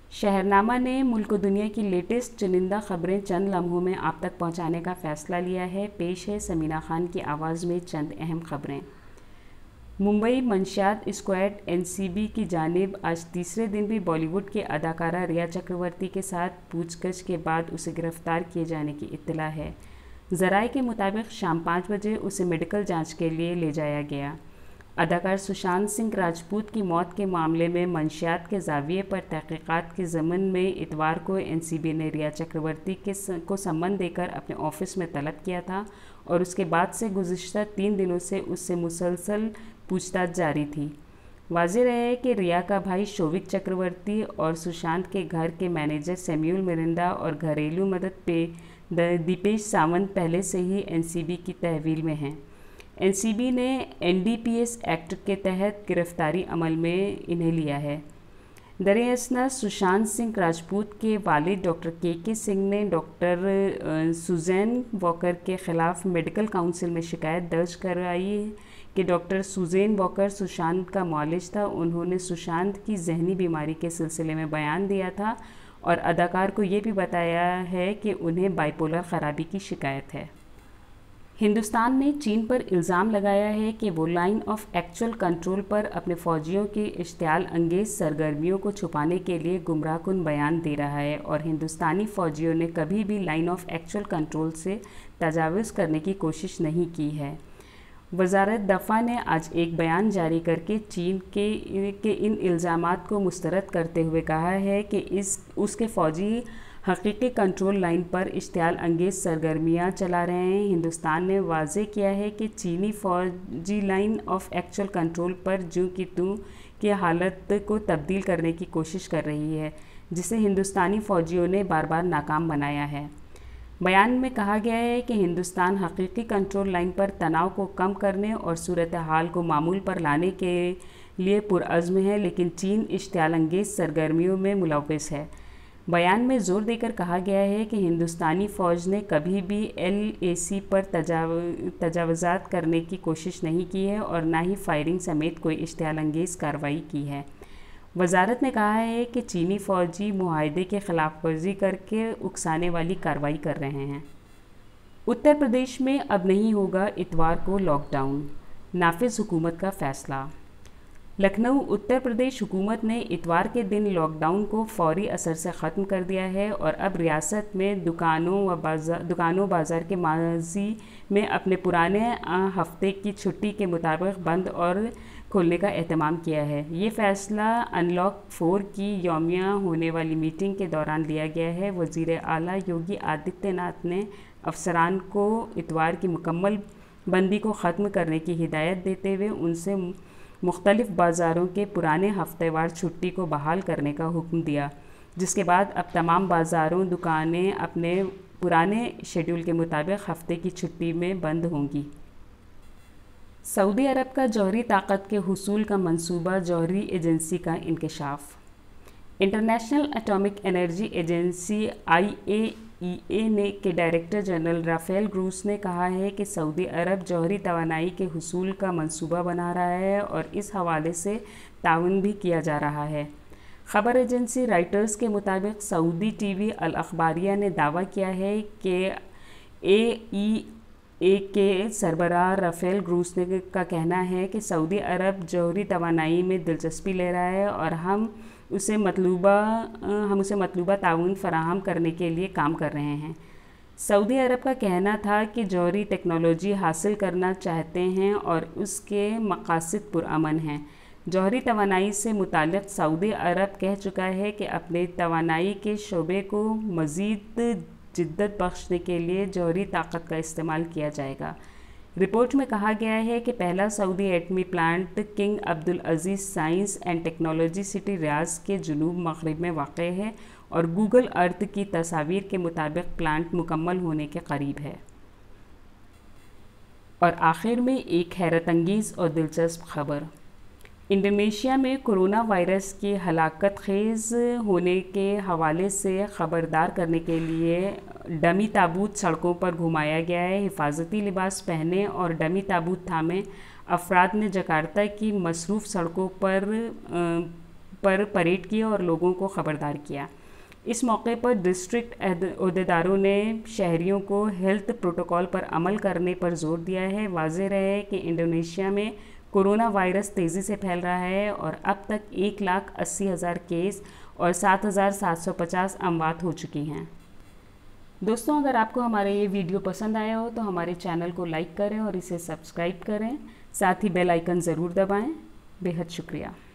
शहरनामा ने मुल्क व दुनिया की लेटेस्ट चुनिंदा खबरें चंद लम्हों में आप तक पहुंचाने का फ़ैसला लिया है। पेश है समीना खान की आवाज़ में चंद अहम खबरें। मुंबई मंशियात स्क्वाड एनसीबी की जानिब आज तीसरे दिन भी बॉलीवुड की अदाकारा रिया चक्रवर्ती के साथ पूछगछ के बाद उसे गिरफ्तार किए जाने की इत्तला है। ज़राए के मुताबिक शाम 5 बजे उसे मेडिकल जांच के लिए ले जाया गया। अदाकार सुशांत सिंह राजपूत की मौत के मामले में मंशियात के ज़ाविये पर तहक़ीक़ात के ज़मन में इतवार को एनसीबी ने रिया चक्रवर्ती को सम्मन देकर अपने ऑफिस में तलब किया था और उसके बाद से गुज़िश्ता 3 दिनों से उससे मुसलसल पूछताछ जारी थी। वाज़ेह रहे कि रिया का भाई शोविक चक्रवर्ती और सुशांत के घर के मैनेजर सैम्यूल मिरिंडा और घरेलू मदद पे दीपेश सावंत पहले से ही एनसीबी की तहवील में हैं। एनसीबी ने एनडीपीएस एक्ट के तहत गिरफ्तारी अमल में इन्हें लिया है। दरअसल सुशांत सिंह राजपूत के वालिद डॉक्टर के सिंह ने डॉक्टर सुजैन वॉकर के ख़िलाफ़ मेडिकल काउंसिल में शिकायत दर्ज कराई कि डॉक्टर सुजैन वॉकर सुशांत का मुआलिज था। उन्होंने सुशांत की जहनी बीमारी के सिलसिले में बयान दिया था और अदाकार को ये भी बताया है कि उन्हें बाइपोलर ख़राबी की शिकायत है। हिंदुस्तान ने चीन पर इल्ज़ाम लगाया है कि वो लाइन ऑफ एक्चुअल कंट्रोल पर अपने फ़ौजियों की इश्तियाल अंगेज़ सरगर्मियों को छुपाने के लिए गुमराहकुन बयान दे रहा है और हिंदुस्तानी फ़ौजियों ने कभी भी लाइन ऑफ एक्चुअल कंट्रोल से तजावुज़ करने की कोशिश नहीं की है। वज़ारत दफ़ा ने आज एक बयान जारी करके चीन के इन इल्ज़ामात को मुस्तरद करते हुए कहा है कि उसके फ़ौजी हकीकी कंट्रोल लाइन पर इश्तियाल अंगेज़ सरगर्मियाँ चला रहे हैं। हिंदुस्तान ने वाज़ेह किया है कि चीनी फ़ौजी लाइन ऑफ एक्चुअल कंट्रोल पर जूं की तूं की हालत को तब्दील करने की कोशिश कर रही है, जिसे हिंदुस्तानी फ़ौजियों ने बार बार नाकाम बनाया है। बयान में कहा गया है कि हिंदुस्तान हकीकी कंट्रोल लाइन पर तनाव को कम करने और सूरत हाल को मामूल पर लाने के लिए पुरअज़्म है, लेकिन चीन इश्तियाल अंगेज़ सरगर्मियों में मुलव्वस है। बयान में ज़ोर देकर कहा गया है कि हिंदुस्तानी फ़ौज ने कभी भी एलएसी पर तजावुज़ात करने की कोशिश नहीं की है और ना ही फायरिंग समेत कोई इश्तियाल अंगेज़ कार्रवाई की है। वज़ारत ने कहा है कि चीनी फ़ौजी मुआहदे की ख़िलाफ़ वर्जी करके उकसाने वाली कार्रवाई कर रहे हैं। उत्तर प्रदेश में अब नहीं होगा इतवार को लॉकडाउन, नाफिज़ हुकूमत का फ़ैसला। लखनऊ उत्तर प्रदेश हुकूमत ने इतवार के दिन लॉकडाउन को फ़ौरी असर से ख़त्म कर दिया है और अब रियासत में दुकानों बाज़ार के माजी में अपने पुराने हफ्ते की छुट्टी के मुताबिक बंद और खोलने का एहतमाम किया है। ये फ़ैसला अनलॉक 4 की यौमिया होने वाली मीटिंग के दौरान लिया गया है। वज़ीर आला योगी आदित्यनाथ ने अफसरान को इतवार की मुकम्मल बंदी को ख़त्म करने की हिदायत देते हुए उनसे मुख्तलिफ़ बाज़ारों के पुराने हफ्तेवार छुट्टी को बहाल करने का हुक्म दिया, जिसके बाद अब तमाम बाज़ारों दुकानें अपने पुराने शेड्यूल के मुताबिक हफ्ते की छुट्टी में बंद होंगी। सऊदी अरब का जौहरी ताकत के हुसूल का मंसूबा, जौहरी एजेंसी का इंकशाफ। International atomic energy agency IAEA के डायरेक्टर जनरल राफेल ग्रूस ने कहा है कि सऊदी अरब जौहरी तवानाई के हुसूल का मंसूबा बना रहा है और इस हवाले से ताउन भी किया जा रहा है। ख़बर एजेंसी राइटर्स के मुताबिक सऊदी TV अल अखबारिया ने दावा किया है कि AEA के सरबराह राफेल ग्रूस का कहना है कि सऊदी अरब जौहरी तवानाई में दिलचस्पी ले रहा है और हम उसे मतलूबा ताउन फराहम करने के लिए काम कर रहे हैं। सऊदी अरब का कहना था कि जौहरी टेक्नोलॉजी हासिल करना चाहते हैं और उसके मकासद पुरअमन हैं। जौहरी तवानाई से मुताल्लिक़ सऊदी अरब कह चुका है कि अपने तवानाई के शोबे को मज़ीद जिद्दत बख्शने के लिए जौहरी ताकत का इस्तेमाल किया जाएगा। रिपोर्ट में कहा गया है कि पहला सऊदी एटमी plant king Abdul Aziz science and technology city Riyadh के जुनूब मग़रिब में वाक़ है और गूगल अर्थ की तस्वीर के मुताबिक प्लांट मुकम्मल होने के करीब है। और आखिर में एक हैरत अंगेज़ और दिलचस्प खबर। इंडोनेशिया में कोरोना वायरस के हलाकत खेज़ होने के हवाले से ख़बरदार करने के लिए डमी ताबूत सड़कों पर घुमाया गया है। हिफाजती लिबास पहने और डमी ताबूत थामे अफराद ने जकार्ता की मसरूफ़ सड़कों पर पर परेड किया और लोगों को खबरदार किया। इस मौके पर डिस्ट्रिक्ट अहदेदारों ने शहरियों को हेल्थ प्रोटोकॉल पर अमल करने पर जोर दिया है। वाज़ेह रहे कि इंडोनेशिया में कोरोना वायरस तेज़ी से फैल रहा है और अब तक 1,80,000 केस और 7,750 अमवात हो चुकी हैं। दोस्तों, अगर आपको हमारा ये वीडियो पसंद आया हो तो हमारे चैनल को लाइक करें और इसे सब्सक्राइब करें, साथ ही बेल आइकन ज़रूर दबाएं। बेहद शुक्रिया।